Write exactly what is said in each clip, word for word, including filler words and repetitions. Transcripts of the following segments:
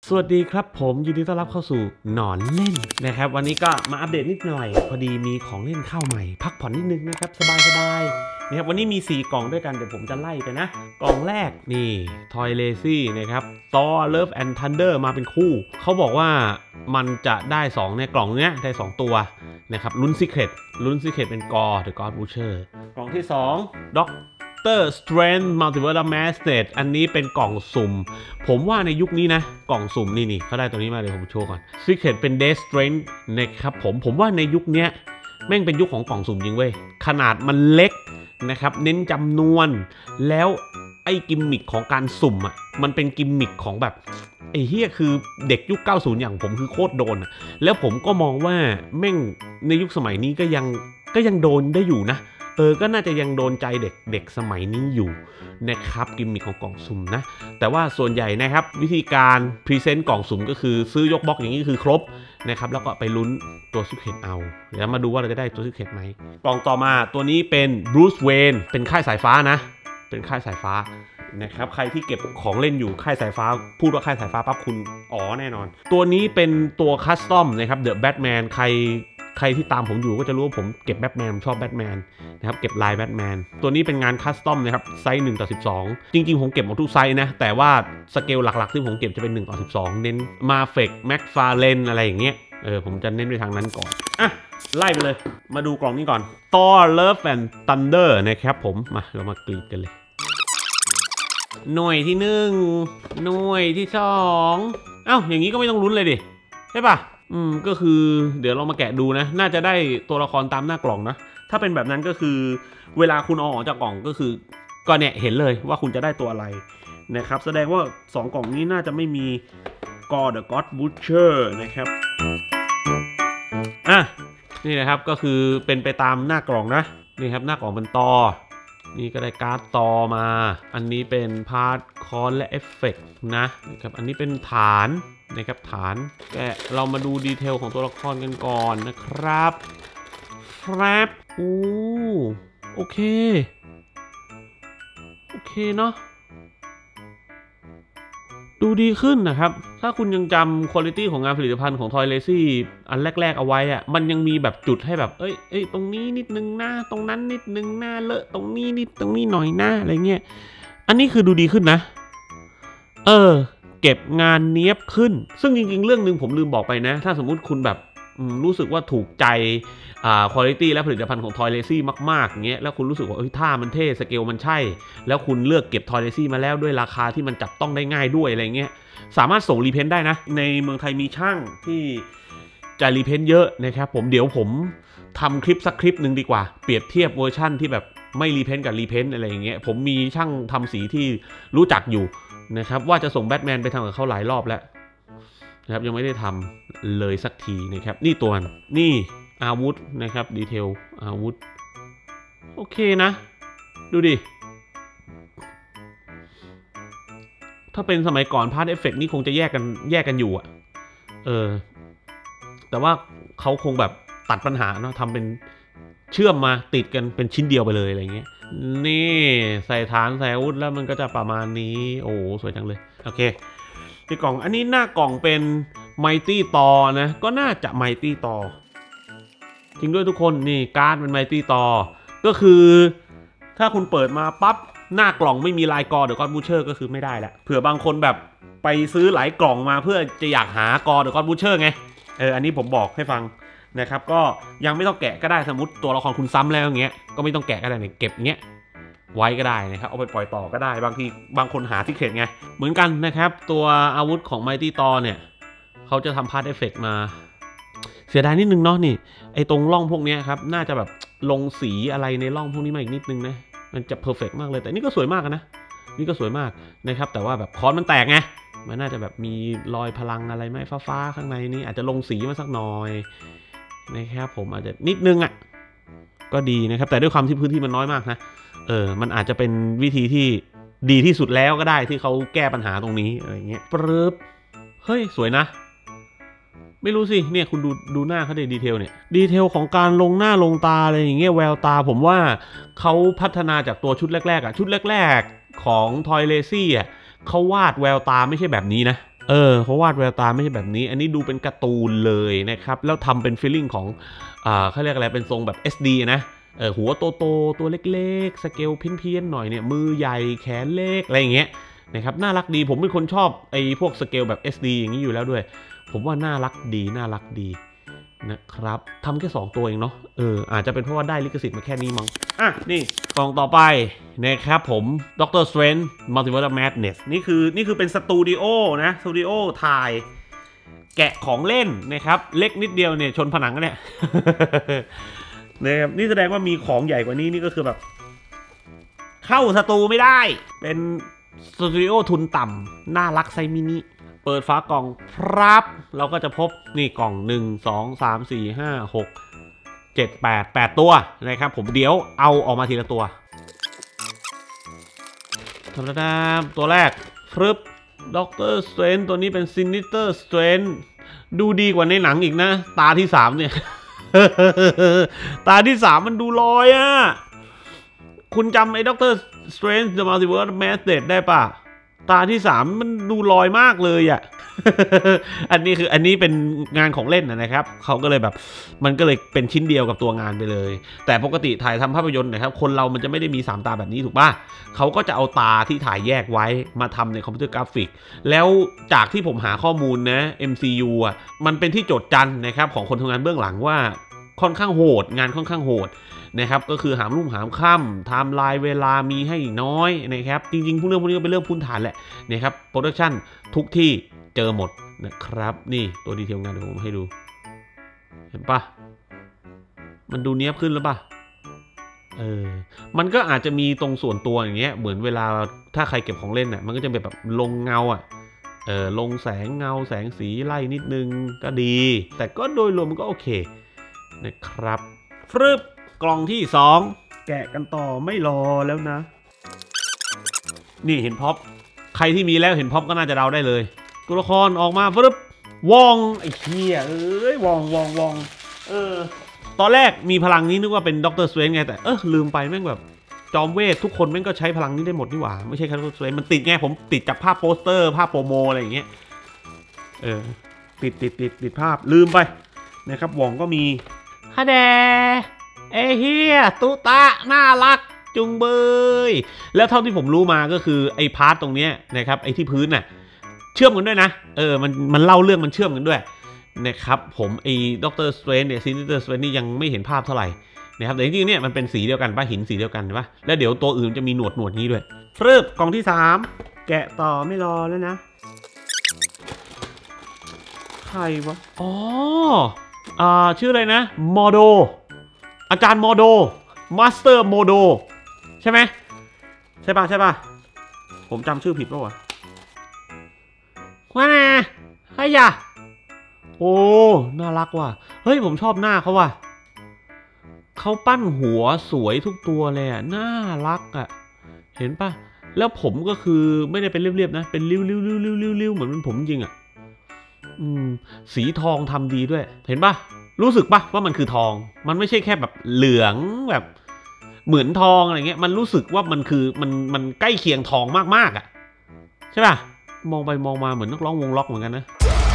สวัสดีครับผมยินดีต้อนรับเข้าสู่หนอนเล่นนะครับวันนี้ก็มาอัปเดตนิดหน่อยพอดีมีของเล่นเข้าใหม่พักผ่อนนิดนึงนะครับสบายๆนะครับวันนี้มีสี่กล่องด้วยกันเดี๋ยวผมจะไล่ไปนะกล่องแรกนี่ Toy Lazy นะครับ Thor Love and Thunder มาเป็นคู่เขาบอกว่ามันจะได้สองในกล่องเนี้ยได้สองตัวนะครับลุ้น Secret ลุ้น Secret เป็น Gore The God Butcher กล่องที่สอง Doc Strange Multiverse Master อันนี้เป็นกล่องสุ่มผมว่าในยุคนี้นะกล่องสุ่มนี่นี่เขาได้ตัวนี้มาเดี๋ยวผมโชว์ก่อน Secret เป็น Death Strange นะครับผมผมว่าในยุคนี้แม่งเป็นยุคของกล่องสุ่มจริงเว้ยขนาดมันเล็กนะครับเน้นจำนวนแล้วไอ้กิมมิคของการสุ่มอ่ะมันเป็นกิมมิคของแบบไอ้เฮียคือเด็กยุคเก้าสิบอย่างผมคือโคตรโดนแล้วผมก็มองว่าแม่งในยุคสมัยนี้ก็ยังก็ยังโดนได้อยู่นะเออก็น่าจะยังโดนใจเด็กเด็กสมัยนี้อยู่นะครับกิมมิคของกล่องสุ่มนะแต่ว่าส่วนใหญ่นะครับวิธีการพรีเซนต์กล่องสุ่มก็คือซื้อยกบล็อกอย่างนี้คือครบนะครับแล้วก็ไปลุ้นตัวซิกเก็ตเอาเดี๋ยวมาดูว่าเราจะได้ตัวซิกเก็ตไหมกล่องต่อมาตัวนี้เป็นบรูซเวนเป็นค่ายสายฟ้านะเป็นค่ายสายฟ้านะครับใครที่เก็บของเล่นอยู่ค่ายสายฟ้าพูดว่าค่ายสายฟ้าปั๊บคุณอ๋อแน่นอนตัวนี้เป็นตัวคัสตอมนะครับเดอะแบทแมนใครใครที่ตามผมอยู่ก็จะรู้ว่าผมเก็บแบทแมนชอบแบทแมนนะครับเก็บลายแบทแมนตัวนี้เป็นงานคัสตอมนะครับไซส์หนึ่งต่อสิบสองจริงๆผมเก็บหมดทุกไซส์นะแต่ว่าสเกลหลักๆที่ผมเก็บจะเป็นหนึ่งต่อสิบสองเน้นมาเฟกแม็กฟาเลนอะไรอย่างเงี้ยเออผมจะเน้นไปทางนั้นก่อนอ่ะไล่ไปเลยมาดูกล่องนี้ก่อน Thor Love and Thunder นะครับผมมาเรามากรีดกันเลยหน่วยที่หนึ่งหน่วยที่สองเอ้าอย่างนี้ก็ไม่ต้องลุ้นเลยดิใช่ป่ะอืมก็คือเดี๋ยวเรามาแกะดูนะน่าจะได้ตัวละครตามหน้ากล่องนะถ้าเป็นแบบนั้นก็คือเวลาคุณเอาออกจากกล่องก็คือก็เนี่ยเห็นเลยว่าคุณจะได้ตัวอะไรนะครับแสดงว่าสองกล่องนี้น่าจะไม่มี Gore The God Butcher นะครับอ่ะนี่นะครับก็คือเป็นไปตามหน้ากล่องนะนี่ครับหน้ากล่องเป็นตอนี่ก็ได้การ์ดตอมาอันนี้เป็นพาร์ทคอนและเอฟเฟกต์นะนะครับอันนี้เป็นฐานนะครับฐานแกะเรามาดูดีเทลของตัวละครกันก่อนนะครับครับโอ้โอเคโอเคเนาะดูดีขึ้นนะครับถ้าคุณยังจำคุณภาพของงานผลิตภัณฑ์ของ Toy Lazy อันแรกๆเอาไว้อะมันยังมีแบบจุดให้แบบเอ้ยเอ้ยตรงนี้นิดนึงหน้าตรงนั้นนิดนึงหน้าเลอะตรงนี้นิดตรงนี้หน่อยหน้าอะไรเงี้ยอันนี้คือดูดีขึ้นนะเออเก็บงานเนี้ยบขึ้นซึ่งจริงๆเรื่องนึงผมลืมบอกไปนะถ้าสมมุติคุณแบบรู้สึกว่าถูกใจอ่าคุณภาพและผลิตภัณฑ์ของ Toy Lazy มากๆอย่างเงี้ยแล้วคุณรู้สึกว่าเอ้ยท่ามันเท่สเกลมันใช่แล้วคุณเลือกเก็บ Toy Lazy มาแล้วด้วยราคาที่มันจับต้องได้ง่ายด้วยอะไรเงี้ยสามารถส่งรีเพนต์ได้นะในเมืองไทยมีช่างที่จะรีเพนต์เยอะนะครับผมเดี๋ยวผมทำคลิปสักคลิปหนึ่งดีกว่าเปรียบเทียบเวอร์ชั่นที่แบบไม่รีเพนต์กับรีเพนต์อะไรอย่างเงี้ยผมมีช่างทำสีที่รู้จักอยู่นะครับว่าจะส่งแบทแมนไปทำกับเขาหลายรอบแล้วนะครับยังไม่ได้ทำเลยสักทีนะครับนี่ตัวนี่อาวุธนะครับดีเทลอาวุธโอเคนะดูดิถ้าเป็นสมัยก่อนพาร์ทเอฟเฟกต์นี่คงจะแยกกันแยกกันอยู่อะเออแต่ว่าเขาคงแบบตัดปัญหาเนาะทำเป็นเชื่อมมาติดกันเป็นชิ้นเดียวไปเลยอะไรเงี้ยนี่ใส่ฐานใส่อาวุธแล้วมันก็จะประมาณนี้โอ้สวยจังเลยโอเคที่กล่องอันนี้หน้ากล่องเป็นไมตี้ตอนะก็น่าจะไมตี้ตอจริงด้วยทุกคนนี่การ์ดเป็นไมตี้ตอก็คือถ้าคุณเปิดมาปั๊บหน้ากล่องไม่มีลายกอเดอะก็อดบูเชอร์ก็คือไม่ได้แหละเผื่อบางคนแบบไปซื้อหลายกล่องมาเพื่อจะอยากหากอเดอะก็อดบูเชอร์ไงเอออันนี้ผมบอกให้ฟังนะครับก็ยังไม่ต้องแกะก็ได้สมมติตัวละครคุณซ้ำแล้วอย่างเงี้ยก็ไม่ต้องแกะก็ได้เนี่ยเก็บเงี้ยไว้ก็ได้นะครับเอาไปปล่อยต่อก็ได้บางทีบางคนหาซิกเร็ตไงเหมือนกันนะครับตัวอาวุธของไมตี้ตอเนี่ยเขาจะทำพาร์ทเอฟเฟกต์มาเสียดายนิดนึงเนาะนี่ไอตรงร่องพวกนี้ครับน่าจะแบบลงสีอะไรในร่องพวกนี้มาอีกนิดนึงนะมันจะเพอร์เฟกต์มากเลยแต่นี่ก็สวยมากนะนี่ก็สวยมากนะครับแต่ว่าแบบคอนมันแตกไงมันน่าจะแบบมีรอยพลังอะไรไหมฟ้าๆข้างในนี้อาจจะลงสีมาสักหน่อยนะครับผมอาจจะนิดนึงอ่ะก็ดีนะครับแต่ด้วยความที่พื้นที่มันน้อยมากนะเออมันอาจจะเป็นวิธีที่ดีที่สุดแล้วก็ได้ที่เขาแก้ปัญหาตรงนี้อะไรเงี้ยปึ๊บเฮ้ยสวยนะไม่รู้สิเนี่ยคุณดูดูหน้าเขาในดีเทลเนี่ยดีเทลของการลงหน้าลงตาอะไรอย่างเงี้ยแววตาผมว่าเขาพัฒนาจากตัวชุดแรกๆอ่ะชุดแรกๆของ Toy Lazy อ่ะเขาวาดแววตาไม่ใช่แบบนี้นะเออเพราะวาดแววตาไม่ใช่แบบนี้อันนี้ดูเป็นการ์ตูนเลยนะครับแล้วทำเป็นฟีลลิ่งของอ่าเขาเรียกอะไรเป็นทรงแบบ เอส ดี นะเออหัวโตโตตัวเล็กๆสเกลเพี้ยนๆหน่อยเนี่ยมือใหญ่แขนเล็กอะไรอย่างเงี้ยนะครับน่ารักดีผมเป็นคนชอบไอ้พวกสเกลแบบ เอส ดี อย่างนี้อยู่แล้วด้วยผมว่าน่ารักดีน่ารักดีนะครับทำแค่สองตัวเองเนาะเอออาจจะเป็นเพราะว่าได้ลิขสิทธิ์มาแค่นี้มั้งอ่ะนี่กล่องต่อไปนะครับผม ด็อกเตอร์ Strange Multiverse of Madness นี่คือนี่คือเป็นสตูดิโอนะสตูดิโอถ่ายแกะของเล่นนะครับเล็กนิดเดียวเนี่ยชนผนังกันเนี่ย นะครับนี่แสดงว่ามีของใหญ่กว่านี้นี่ก็คือแบบเข้าสตูไม่ได้เป็นสตูดิโอทุนต่ำน่ารักไซมินิเปิดฝากล่องครับเราก็จะพบนี่กล่องหนึ่ง สอง สาม สี่ ห้า หก เจ็ด แปด แปดตัวนะครับผมเดี๋ยวเอาออกมาทีละตัวธรรมดาตัวแรกฟรึบด็อกเตอร์สเตรนตัวนี้เป็นซินิเตอร์สเตรนดูดีกว่าในหนังอีกนะตาที่สามเนี่ย ตาที่สามมันดูลอยอะคุณจำไอ้ด็อกเตอร์สเตรนเดอะมัลติเวิร์สแมสเดดได้ป่ะตาที่สามมันดูลอยมากเลยอ่ะ อันนี้คืออันนี้เป็นงานของเล่นนะครับเขาก็เลยแบบมันก็เลยเป็นชิ้นเดียวกับตัวงานไปเลยแต่ปกติถ่ายทำภาพยนตร์นะครับคนเรามันจะไม่ได้มีสามตาแบบนี้ถูกป่ะเขาก็จะเอาตาที่ถ่ายแยกไว้มาทำในคอมพิวเตอร์กราฟิกแล้วจากที่ผมหาข้อมูลนะ เอ็ม ซี ยู อ่ะมันเป็นที่โจทย์จันนะครับของคนทำงานเบื้องหลังว่าค่อนข้างโหดงานค่อนข้างโหดนะครับก็คือหามรุ่งหามค่ำไทม์ไลน์เวลามีให้น้อยนะครับจริงๆพวกเรื่องพวกนี้ก็เป็นเรื่องพื้นฐานแหละนะครับโปรดักชั่นทุกที่เจอหมดนะครับนี่ตัวดีเทลงานเดี๋ยวผมให้ดูเห็นปะมันดูเนี้ยบขึ้นแล้วปะเออมันก็อาจจะมีตรงส่วนตัวอย่างเงี้ยเหมือนเวลาถ้าใครเก็บของเล่นน่ะมันก็จะเป็นแบบลงเงาอ่ะเออลงแสงเงาแสงสีไล่นิดนึงก็ดีแต่ก็โดยรวมมันก็โอเคนะครับฟรึบกล่องที่สองแกะกันต่อไม่รอแล้วนะนี่เห็นพ็อปใครที่มีแล้วเห็นพ็อปก็น่าจะเดาได้เลยตัวละครออกมาฟรึบวองไอ้เหี้ยเอ้ยวองวองวองเออตอนแรกมีพลังนี้นึกว่าเป็นด็อกเตอร์สเตรนจ์ไงแต่เออลืมไปแม่งแบบจอมเวททุกคนแม่งก็ใช้พลังนี้ได้หมดนี่หว่าไม่ใช่แค่ด็อกเตอร์สเตรนจ์มันติดไงผมติดจากภาพโปสเตอร์ภาพโปรโมอะไรอย่างเงี้ยเออติดติดติดติดภาพลืมไปนะครับวองก็มีฮะแดเอเฮียตุตะน่ารักจุงเบยแล้วเท่าที่ผมรู้มาก็คือไอ้พาร์ทตรงเนี้ยนะครับไอ้ที่พื้นน่ะเชื่อมกันด้วยนะเออมันมันเล่าเรื่องมันเชื่อมกันด้วยนะครับผมไอ้ด็อกเตอร์สเตรนจ์เนี่ยซินิเตอร์สเตรนจ์นี่ยังไม่เห็นภาพเท่าไหร่นะครับแต่จริงๆเนี่ยมันเป็นสีเดียวกันป่ะหินสีเดียวกันป่ะแล้วเดี๋ยวตัวอื่นจะมีหนวดหนวดนี้ด้วยฟรึบกล่องที่สามแกะต่อไม่รอแล้วนะใครวะอ๋ออ่าชื่ออะไรนะโมโดอาจารย์โมโดมาสเตอร์โมโดใช่ไหมใช่ป่ะใช่ป่ะผมจำชื่อผิดป่ะวะว่าไงเฮ้ยอะโอ้น่ารักว่ะเฮ้ยผมชอบหน้าเขาว่ะเขาปั้นหัวสวยทุกตัวเลยอ่ะน่ารักอ่ะเห็นป่ะแล้วผมก็คือไม่ได้เป็นเรียบๆนะเป็นริ้วริ้วริ้วริ้วริ้วริ้วเหมือนเป็นผมจริงอ่ะอืมสีทองทำดีด้วยเห็นป่ะรู้สึกป่ะว่ามันคือทองมันไม่ใช่แค่แบบเหลืองแบบเหมือนทองอะไรเงี้ยมันรู้สึกว่ามันคือมันมันใกล้เคียงทองมากๆอ่ะใช่ป่ะมองไปมองมาเหมือนนักร้องวงล็อกเหมือนกันนะ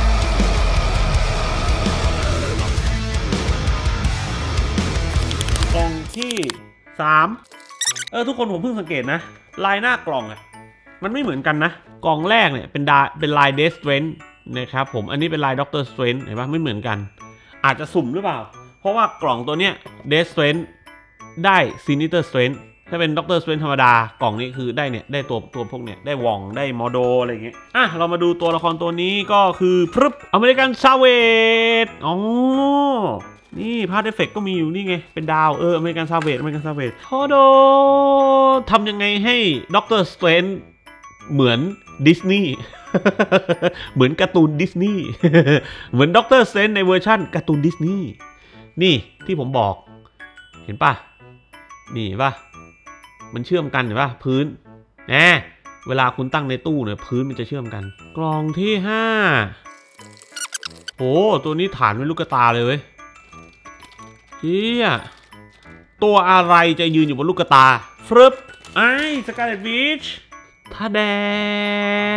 กล่องที่สามเออทุกคนผมเพิ่งสังเกตนะลายหน้ากล่องอ่ะมันไม่เหมือนกันนะกล่องแรกเนี่ยเป็นดาเป็นลายเดสเทรนท์นะครับผมอันนี้เป็นลายด็อกเตอร์สเตรนท์เห็นป่ะไม่เหมือนกันอาจจะสุ่มหรือเปล่าเพราะว่ากล่องตัวเนี้ยเดสเทรนท์ได้ซินิเตอร์สเตรนท์ถ้าเป็นด็อกเตอร์สเตรนท์ธรรมดากล่องนี้คือได้เนี่ยได้ตัวตัวพวกเนี่ยได้วองได้มอโดอะไรอย่างเงี้ยอ่ะเรามาดูตัวละครตัวนี้ก็คือพรึบอเมริกันซาเวดอ๋อนี่พาร์ทเอฟเฟกต์ก็มีอยู่นี่ไงเป็นดาวเอออเมริกันซาเวดอเมริกันซาเวดโฮโดทำยังไงให้ด็อกเตอร์สเตรนท์เหมือนดิสนีย์ เหมือนการ์ตูนดิสนีย์ เหมือนด็อกเตอร์สเตรนท์ในเวอร์ชั่นการ์ตูนดิสนีย์นี่ที่ผมบอกเห็นป่ะนี่ป่ะมันเชื่อมกันเห็นป่ะพื้นแหมเวลาคุณตั้งในตู้เนี่ยพื้นมันจะเชื่อมกันกล่องที่ห้าโอ้ตัวนี้ฐานเป็นลูกตาเลยเว้ยเฮียตัวอะไรจะยืนอยู่บนลูกตาฟรึบไอ้สกาเลตวิชท่าแด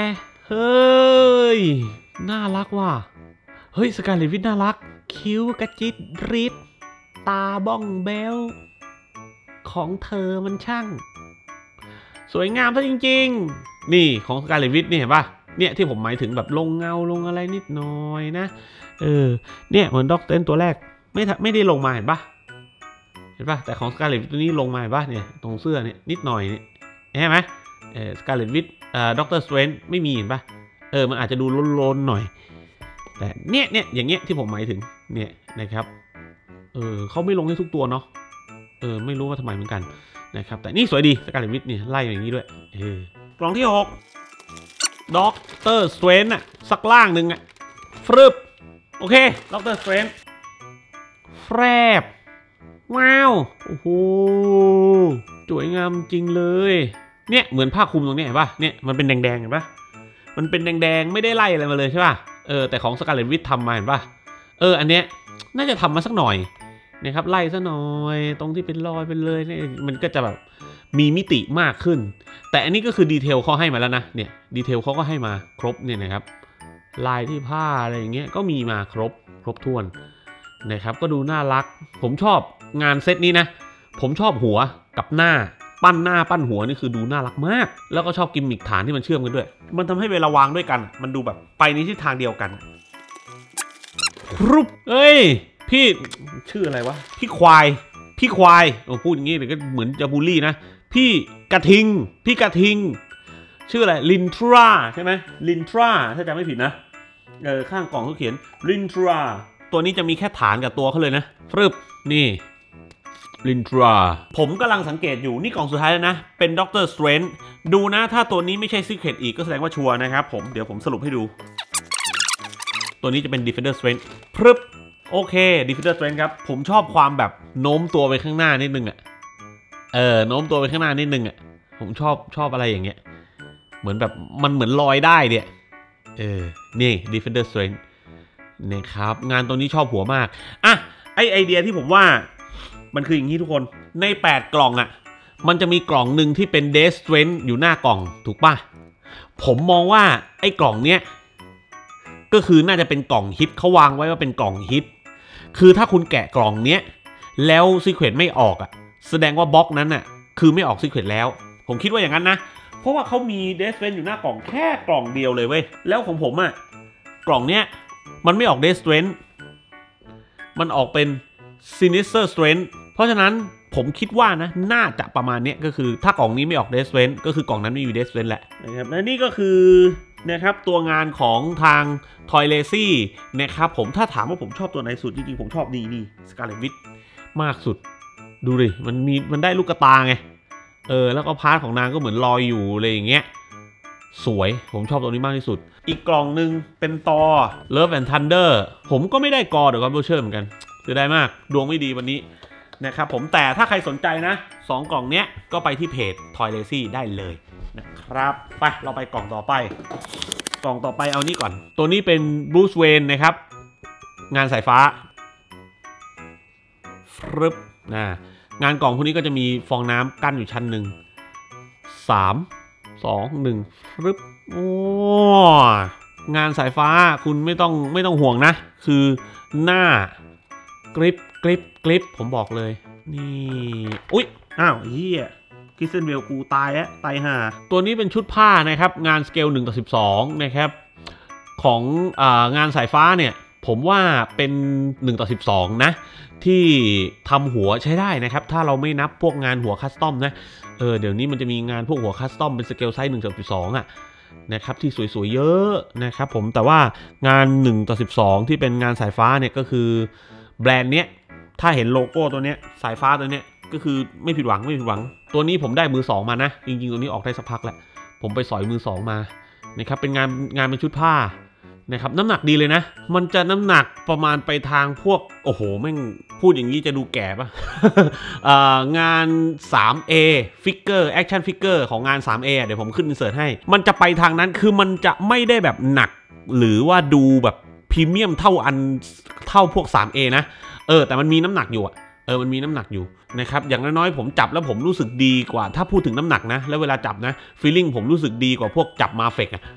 เฮ้ยน่ารักว่ะเฮ้ยสกาเลตวิทน่ารักคิ้วกระจิตริดตาบ้องแบลของเธอมันช่างสวยงามซะจริงๆนี่ของสกาเลตวิทนี่เห็นปะเนี่ยที่ผมหมายถึงแบบลงเงาลงอะไรนิดหน่อยนะเออเนี่ยเหมือนด็อกเตอร์ตัวแรกไม่ไม่ได้ลงมาเห็นปะเห็นปะแต่ของสกาเลตวิทตัวนี้ลงมาเห็นปะเนี่ยตรงเสื้อเนี่ยนิดหน่อยนี่เห็นไหมเออสกาเลตวิทเอ่อด็อกเตอร์สเตรนจ์ไม่มีเห็นปะเออมันอาจจะดูล้นๆหน่อยแต่เนี่ยเนี่ยอย่างเงี้ยที่ผมหมายถึงเนี่ยนะครับเออเขาไม่ลงให้ทุกตัวเนาะเออไม่รู้ว่าทำไมเหมือนกันนะครับแต่นี่สวยดีสกาเลตวิทเนี่ยไล่อย่างนี้ด้วยเออกล่องที่หกด็อกเตอร์สเตรนจ์อะสักล่างหนึ่งอะฟรึบโอเคด็อกเตอร์สเตรนจ์แฟบว้าวโอ้โหสวยงามจริงเลยเนี่ยเหมือนผ้าคลุมตรงนี้เห็นป่ะเนี่ยมันเป็นแดงๆเห็นป่ะมันเป็นแดงๆไม่ได้ไล่อะไรมาเลยใช่ป่ะเออแต่ของสกาเลตวิททำมาเห็นป่ะเอออันเนี้ยน่าจะทำมาสักหน่อยนะครับไล่ซะหน่อยตรงที่เป็นรอยเป็นเลยเนี่ยมันก็จะแบบมีมิติมากขึ้นแต่อันนี้ก็คือดีเทลเขาให้มาแล้วนะเนี่ยดีเทลเขาก็ให้มาครบเนี่ยนะครับลายที่ผ้าอะไรอย่างเงี้ยก็มีมาครบครบถ้วนนะครับก็ดูน่ารักผมชอบงานเซตนี้นะผมชอบหัวกับหน้าปั้นหน้าปั้นหัวนี่คือดูน่ารักมากแล้วก็ชอบกิมมิคฐานที่มันเชื่อมกันด้วยมันทำให้เวลาวางด้วยกันมันดูแบบไปในทิศทางเดียวกันรูปเอ้ยพี่ชื่ออะไรวะพี่ควายพี่ควายโอ้พูดอย่างงี้เดี๋ยวก็เหมือนจะบูลลี่นะพี่กระทิงพี่กระทิงชื่ออะไรลินทราใช่ไหมลินทราถ้าจำไม่ผิดนะเออข้างกล่องเขาเขียนลินทราตัวนี้จะมีแค่ฐานกับตัวเขาเลยนะฟรึบนี่ลินทราผมกำลังสังเกตอยู่นี่กล่องสุดท้ายแล้วนะเป็นด็อกเตอร์สเตรนจ์ดูนะถ้าตัวนี้ไม่ใช่ซีเคร็ตอีกก็แสดงว่าชัวร์นะครับผมเดี๋ยวผมสรุปให้ดูตัวนี้จะเป็น Defender Strength พรึบโอเค Defender Strength ครับผมชอบความแบบโน้มตัวไปข้างหน้านิดนึงอ่ะเออโน้มตัวไปข้างหน้านิดนึงอ่ะผมชอบชอบอะไรอย่างเงี้ยเหมือนแบบมันเหมือนลอยได้เนี่ยเออนี่ Defender Strength นะครับงานตัวนี้ชอบหัวมากอ่ะไอไอเดียที่ผมว่ามันคืออย่างนี้ทุกคนในแปดกล่องอ่ะมันจะมีกล่องหนึ่งที่เป็น Death Strength อยู่หน้ากล่องถูกป่ะผมมองว่าไอ้กล่องเนี้ยก็คือน่าจะเป็นกล่องฮิตเขาวางไว้ว่าเป็นกล่องฮิตคือถ้าคุณแกะกล่องเนี้ยแล้วซีเคร็ตไม่ออกอ่ะแสดงว่าบล็อกนั้นอ่ะคือไม่ออกซีเคร็ตแล้วผมคิดว่าอย่างนั้นนะเพราะว่าเขามี Death Strength อยู่หน้ากล่องแค่กล่องเดียวเลยเว้ยแล้วของผมอ่ะกล่องเนี้ยมันไม่ออก Death Strength มันออกเป็น Sinister Strength เพราะฉะนั้นผมคิดว่านะน่าจะประมาณนี้ก็คือถ้ากล่องนี้ไม่ออก Death Strength ก็คือกล่องนั้นไม่มี Death Strength แหละนะครับและนี่ก็คือนะครับตัวงานของทาง Toy Lazy นะครับผมถ้าถามว่าผมชอบตัวไหนสุดจริงๆผมชอบนี่นี่ Scarlet Witch มากสุดดูดิมันมีมันได้ลูกตาไงเออแล้วก็พาร์ทของนางก็เหมือนลอยอยู่อะไรอย่างเงี้ยสวยผมชอบตัวนี้มากที่สุดอีกกล่องหนึ่งเป็นตอ Love and Thunder ผมก็ไม่ได้กอเดี๋ยวก็โบเชอร์เหมือนกันเสียดายมากดวงไม่ดีวันนี้นะครับผมแต่ถ้าใครสนใจนะสองกล่องเนี้ยก็ไปที่เพจ Toy Lazy ได้เลยนะครับไปเราไปกล่องต่อไปกล่องต่อไปเอานี่ก่อนตัวนี้เป็น Bruce Wayne นะครับงานสายฟ้าฟรึบนะงานกล่องพวกนี้ก็จะมีฟองน้ำกั้นอยู่ชั้นหนึ่งสามสองหนึ่งฟรึบโอ้งานสายฟ้าคุณไม่ต้องไม่ต้องห่วงนะคือหน้ากริปกริปกริปผมบอกเลยนี่อุ๊ยอ้าวเฮียคริสเซนเวลกูตายแล้วตายห่าตัวนี้เป็นชุดผ้านะครับงานสเกลหนึ่งต่อสิบสองนะครับของอ่างานสายฟ้าเนี่ยผมว่าเป็นหนึ่งต่อสิบสองนะที่ทำหัวใช้ได้นะครับถ้าเราไม่นับพวกงานหัวคัสตอมนะเออเดี๋ยวนี้มันจะมีงานพวกหัวคัสตอมเป็นสเกลไซส์หนึ่งต่อสิบสองอ่ะนะครับที่สวยๆเยอะนะครับผมแต่ว่างานหนึ่งต่อสิบสองที่เป็นงานสายฟ้าเนี่ยก็คือแบรนด์เนี้ยถ้าเห็นโลโก้ตัวเนี้ยสายฟ้าตัวเนี้ยก็คือไม่ผิดหวังไม่ผิดหวังตัวนี้ผมได้มือสองมานะจริงๆตัวนี้ออกได้สักพักแหละผมไปสอยมือสองมานะครับเป็นงานงานเป็นชุดผ้านะครับน้ำหนักดีเลยนะมันจะน้ำหนักประมาณไปทางพวกโอ้โหแม่งพูดอย่างนี้จะดูแก่ปะ งาน ทรี เอ Figure Action Figure ของงาน ทรี เอ เดี๋ยวผมขึ้นอินเสิร์ตให้มันจะไปทางนั้นคือมันจะไม่ได้แบบหนักหรือว่าดูแบบพรีเมียมเท่าอันเท่าพวก ทรี เอ นะเออแต่มันมีน้ำหนักอยู่อะเออมันมีน้ำหนักอยู่นะครับอย่างน้อยๆผมจับแล้วผมรู้สึกดีกว่าถ้าพูดถึงน้ำหนักนะแล้วเวลาจับนะฟีลลิ่งผมรู้สึกดีกว่าพวกจับมาเฟกอะ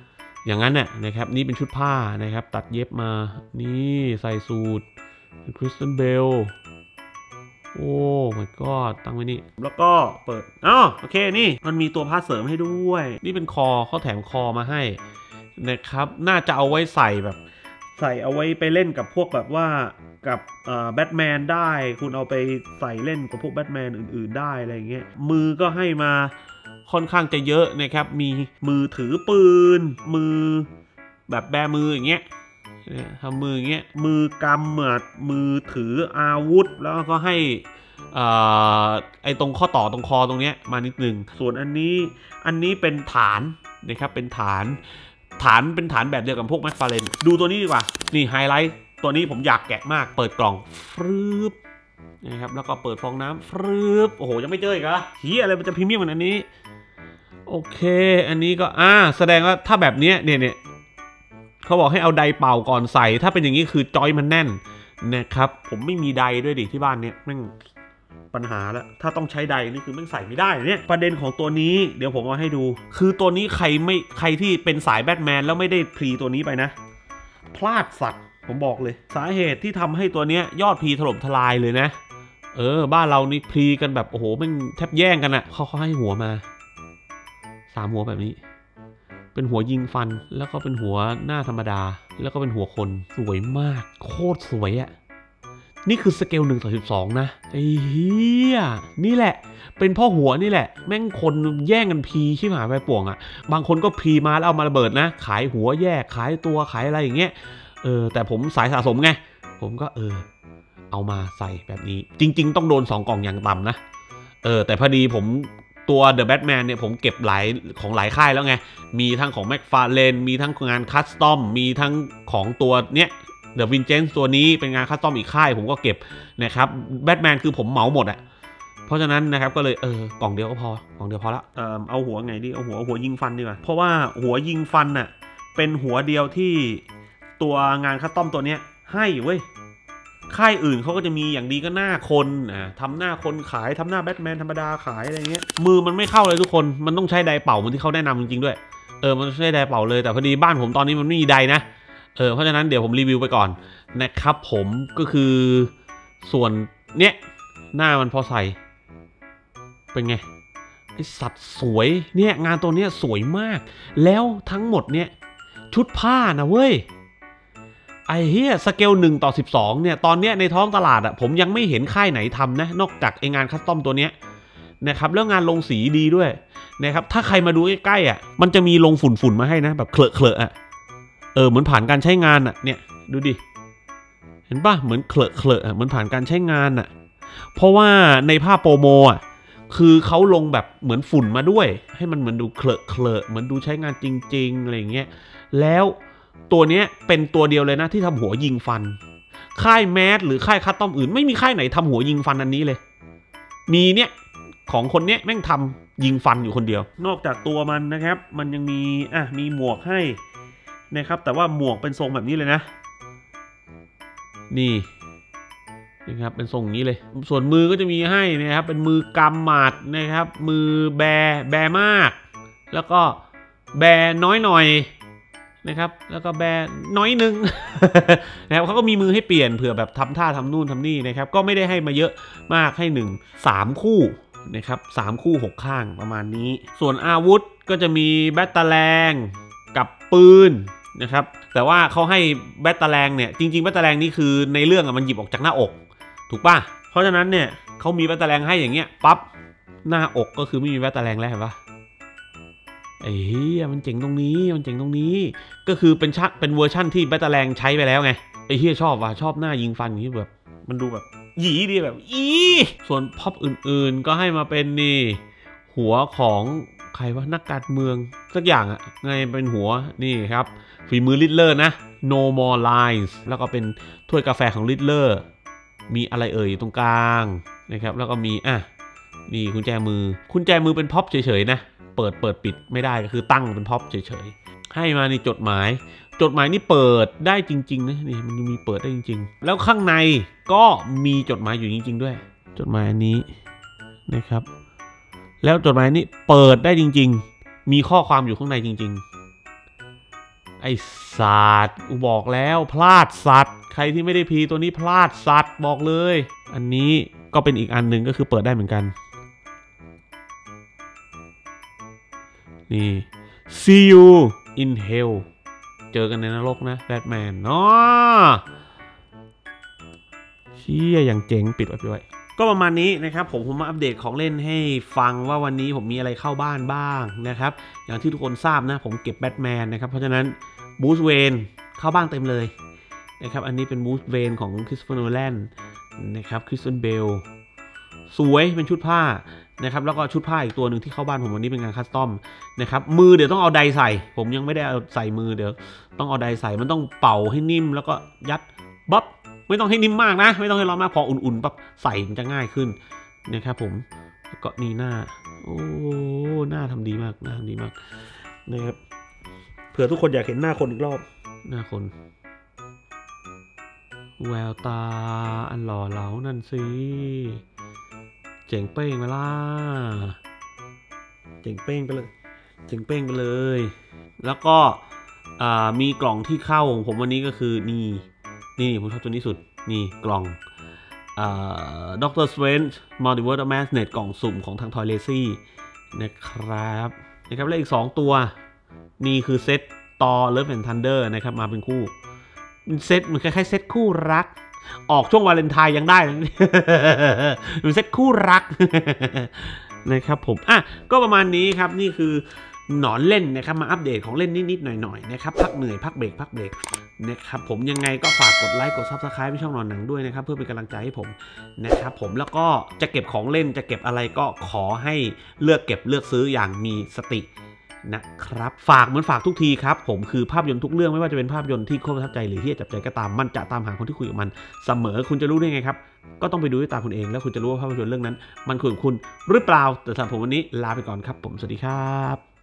อย่างนั้นน่ะนะครับนี่เป็นชุดผ้านะครับตัดเย็บมานี่ใส่สูทคริสตันเบลโอ้ my god ตั้งไว้นี่แล้วก็เปิดอ๋อโอเคนี่มันมีตัวผ้าเสริมให้ด้วยนี่เป็นคอเขาแถมคอมาให้นะครับน่าจะเอาไว้ใส่แบบใส่เอาไว้ไปเล่นกับพวกแบบว่ากับแบทแมนได้คุณเอาไปใส่เล่นกับพวกแบทแมนอื่นๆได้อะไรเงี้ยมือก็ให้มาค่อนข้างจะเยอะนะครับมีมือถือปืนมือแบบแบมืออย่างเงี้ยทำมืออย่างเงี้ยมือกำเหมือนมือถืออาวุธแล้วก็ให้ไอตรงข้อต่อตรงคอตรงเนี้ยมานิดนึงส่วนอันนี้อันนี้เป็นฐานนะครับเป็นฐานฐานเป็นฐานแบบเดียวกับพวกแมคฟาเรนดูตัวนี้ดีกว่านี่ไฮไลท์ตัวนี้ผมอยากแกะมากเปิดกล่องฟรึบนะครับแล้วก็เปิดฟองน้ำฟรึบโอ้โหยังไม่เจออีกเหรอเฮียอะไรมันจะพรีเมียมขนาดนี้โอเคอันนี้ก็อ่าแสดงว่าถ้าแบบนี้เนี่ยเนี่ยเขาบอกให้เอาไดเป่าก่อนใส่ถ้าเป็นอย่างนี้คือจอยมันแน่นนะครับผมไม่มีไดด้วยดิที่บ้านเนี่ยแม่งปัญหาแล้วถ้าต้องใช้ไดนี่คือแม่งใส่ไม่ได้เนี่ยประเด็นของตัวนี้เดี๋ยวผมเอาให้ดูคือตัวนี้ใครไม่ใครที่เป็นสายแบทแมนแล้วไม่ได้พรีตัวนี้ไปนะพลาดสัตว์ผมบอกเลยสาเหตุที่ทำให้ตัวเนี้ยยอดพรีถล่มทลายเลยนะเออบ้านเรานี่พรีกันแบบโอ้โหแม่งแทบแย่งกันอะเขาเขาให้หัวมาสามหัวแบบนี้เป็นหัวยิงฟันแล้วก็เป็นหัวหน้าธรรมดาแล้วก็เป็นหัวคนสวยมากโคตรสวยอะนี่คือสเกลหนึ่งต่อสิบสองนะไอ้เหี้ยนี่แหละเป็นพ่อหัวนี่แหละแม่งคนแย่งกันพีชิบหายไปป่วงอะบางคนก็พรีมาแล้วเอามาระเบิดนะขายหัวแยกขายตัวขายอะไรอย่างเงี้ยเออแต่ผมสายสะสมไงผมก็เออเอามาใส่แบบนี้จริงๆต้องโดนสองกล่องอย่างต่ำนะเออแต่พอดีผมตัว The Batman เนี่ยผมเก็บหลายของหลายค่ายแล้วไงมีทั้งของ McFarlane มีทั้งงานคัสตอมมีทั้งของตัวเนี้ย The Vengeance ตัวนี้เป็นงานคัสตอมอีกค่ายผมก็เก็บนะครับแบทแมนคือผมเหมาหมดอะเพราะฉะนั้นนะครับก็เลยเออกล่องเดียวก็พอกล่องเดียวพอละเออเอาหัวไงดีเอาหัวหัวยิงฟันดีกว่าเพราะว่าหัวยิงฟันน่ะเป็นหัวเดียวที่ตัวงานคัสตอมตัวเนี้ยให้เว้ยค่ายอื่นเขาก็จะมีอย่างดีก็หน้าคนอ่าทำหน้าคนขายทำหน้าแบทแมนธรรมดาขายอะไรเงี้ยมือมันไม่เข้าเลยทุกคนมันต้องใช้ไดเป่าเหมือนที่เขาแนะนำจริงๆด้วยเออมันใช้ไดเป่าเลยแต่พอดีบ้านผมตอนนี้มันไม่มีไดนะเออเพราะฉะนั้นเดี๋ยวผมรีวิวไปก่อนนะครับผมก็คือส่วนเนี้ยหน้ามันพอใส่เป็นไงไอสัตว์สวยเนี่ยงานตัวเนี้ยสวยมากแล้วทั้งหมดเนี่ยชุดผ้านะเว้ยไอ้เหี้ยสเกลหนึ่งต่อสิบสองเนี่ยตอนเนี้ยในท้องตลาดอ่ะผมยังไม่เห็นค่ายไหนทำนะนอกจากไองานคัสตอมตัวเนี้ยนะครับแล้วงานลงสีดีด้วยนะครับถ้าใครมาดูใกล้ๆอ่ะมันจะมีลงฝุ่นๆมาให้นะแบบเคลอะเคลอะอ่ะเออเหมือนผ่านการใช้งานอ่ะเนี่ยดูดิเห็นป่ะเหมือนเคลอะเคลอะอ่ะเหมือนผ่านการใช้งานอ่ะเพราะว่าในภาพโปรโมอ่ะคือเขาลงแบบเหมือนฝุ่นมาด้วยให้มันเหมือนดูเคลอะเคลอะเหมือนดูใช้งานจริงๆอะไรอย่างเงี้ยแล้วตัวนี้เป็นตัวเดียวเลยนะที่ทำหัวยิงฟันค่ายแมสหรือค่ายคัสตอมอื่นไม่มีค่ายไหนทำหัวยิงฟันอันนี้เลยมีเนี่ยของคนเนี้ยแม่งทำยิงฟันอยู่คนเดียวนอกจากตัวมันนะครับมันยังมีอ่ะมีหมวกให้นะครับแต่ว่าหมวกเป็นทรงแบบนี้เลยนะนี่นะครับเป็นทรงอย่างนี้เลยส่วนมือก็จะมีให้นะครับเป็นมือกำหมัดนะครับมือแบแบมากแล้วก็แบน้อยหน่อยนะครับแล้วก็แบน้อยนึง นะครับเขาก็มีมือให้เปลี่ยนเผื่อแบบทำท่าทำนู่นทำนี่นะครับก็ไม่ได้ให้มาเยอะมากให้หนึ่ง สามคู่นะครับสามคู่หกข้างประมาณนี้ส่วนอาวุธก็จะมีแบตเตอร์แรงกับปืนนะครับแต่ว่าเขาให้แบตเตอร์แรงเนี่ยจริงๆแบตเตอร์แรงนี่คือในเรื่องอะมันหยิบออกจากหน้าอกถูกป่ะเพราะฉะนั้นเนี่ยเขามีแบตเตอร์แรงให้อย่างเงี้ยปั๊บหน้าอกก็คือไม่มีแบตเตอร์แรงแล้วเห็นปะไอ้เหี้ยมันเจ๋งตรงนี้มันเจ๋งตรงนี้ก็คือเป็นชักเป็นเวอร์ชั่นที่แบตเตอร์แรงใช้ไปแล้วไงไอ้เหี้ยชอบว่ะชอบหน้ายิงฟันอย่างนี้แบบมันดูแบบหยีดีแบบอีส่วนพ็อปอื่นๆก็ให้มาเป็นนี่หัวของใครวะนักการเมืองสักอย่างอะไงเป็นหัวนี่ครับฝีมือลิดเลอร์นะ no more lines แล้วก็เป็นถ้วยกาแฟของลิดเลอร์มีอะไรเอ่ยตรงกลางนะครับแล้วก็มีอ่ะนี่กุญแจมือกุญแจมือเป็นพ็อปเฉยๆนะเปิดเปิดปิดไม่ได้ก็คือตั้งเป็นพ็อปเฉยๆให้มานี่จดหมายจดหมายนี่เปิดได้จริงๆนะนี่มันมีเปิดได้จริงๆแล้วข้างในก็มีจดหมายอยู่จริงๆด้วยจดหมายอันนี้นะครับแล้วจดหมายนี้เปิดได้จริงๆมีข้อความอยู่ข้างในจริงๆไอสัตว์กูบอกแล้วพลาดสัตว์ใครที่ไม่ได้พีตัวนี้พลาดสัตว์บอกเลยอันนี้ก็เป็นอีกอันหนึ่งก็คือเปิดได้เหมือนกันนี่ see you in hell เจอกันในนรกนะแบทแมนเนาะเชี่ยอย่างเจ๋งปิดไว้ปิดไว้ก็ประมาณนี้นะครับผมผมมาอัปเดตของเล่นให้ฟังว่าวันนี้ผมมีอะไรเข้าบ้านบ้างนะครับอย่างที่ทุกคนทราบนะผมเก็บแบทแมนนะครับเพราะฉะนั้นบูสเวนเข้าบ้านเต็มเลยนะครับอันนี้เป็นบูสเวนของคริสโตเฟอร์โนแลนนะครับคริสตันเบลสวยเป็นชุดผ้านะครับแล้วก็ชุดผ้าอีกตัวหนึ่งที่เข้าบ้านผมวันนี้เป็นงานคัสตอมนะครับมือเดี๋ยวต้องเอาไดใส่ผมยังไม่ได้เอาใส่มือเดี๋ยวต้องเอาไดใส่มันต้องเป่าให้นิ่มแล้วก็ยัดบ๊อบไม่ต้องให้นิ่มมากนะไม่ต้องให้ร้อนมากพออุ่นๆปั๊บใส่มันจะง่ายขึ้นนะครับผมแล้วก็นี่หน้าโอ้หน้าทำดีมากหน้าทำดีมากนะครับเผื่อทุกคนอยากเห็นหน้าคนอีกรอบหน้าคนแววตาอันหล่อเหลานั่นสิเจ๋งเป้งมาล่ะเจ๋งเป้งไปเลยเจ๋งเป้งไปเลยแล้วก็มีกล่องที่เข้าของผมวันนี้ก็คือนี่นี่ผมชอบตัวนี้สุดนี่กล่องด็อกเตอร์สเวนจ์มัลติเวิร์สแมสเน็ตกล่องสุ่มของทางทอยเลซี่นะครับนะครับและอีกสองตัวนี่คือเซตตอเลิฟแอนด์ทันเดอร์นะครับมาเป็นคู่เซตมันคล้ายๆเซตคู่รักออกช่วงวาเลนไทน์ยังได้เลยมันเซตคู่รักนะครับผมอ่ะก็ประมาณนี้ครับนี่คือหนอนเล่นนะครับมาอัปเดตของเล่นนิดๆหน่อยๆนะครับพักเหนื่อยพักเบรกพักเบรกนะครับผมยังไงก็ฝากกดไลค์กดซับสไครป์ให้ช่องหนอนหนังด้วยนะครับเพื่อเป็นกำลังใจให้ผมนะครับผมแล้วก็จะเก็บของเล่นจะเก็บอะไรก็ขอให้เลือกเก็บเลือกซื้ออย่างมีสตินะครับฝากเหมือนฝากทุกทีครับผมคือภาพยนตร์ทุกเรื่องไม่ว่าจะเป็นภาพยนตร์ที่ประทับใจหรือที่จับใจก็ตามมันจะตามหาคนที่คุยกับมันเสมอคุณจะรู้ได้ไงครับก็ต้องไปดูด้วยตาคุณเองแล้วคุณจะรู้ว่าภาพยนตร์เรื่องนั้นมันคุยกับคุณหรือเปล่าแต่สำหรับผมวันนี้ลาไปก่อนครับผมสวัสดีครับ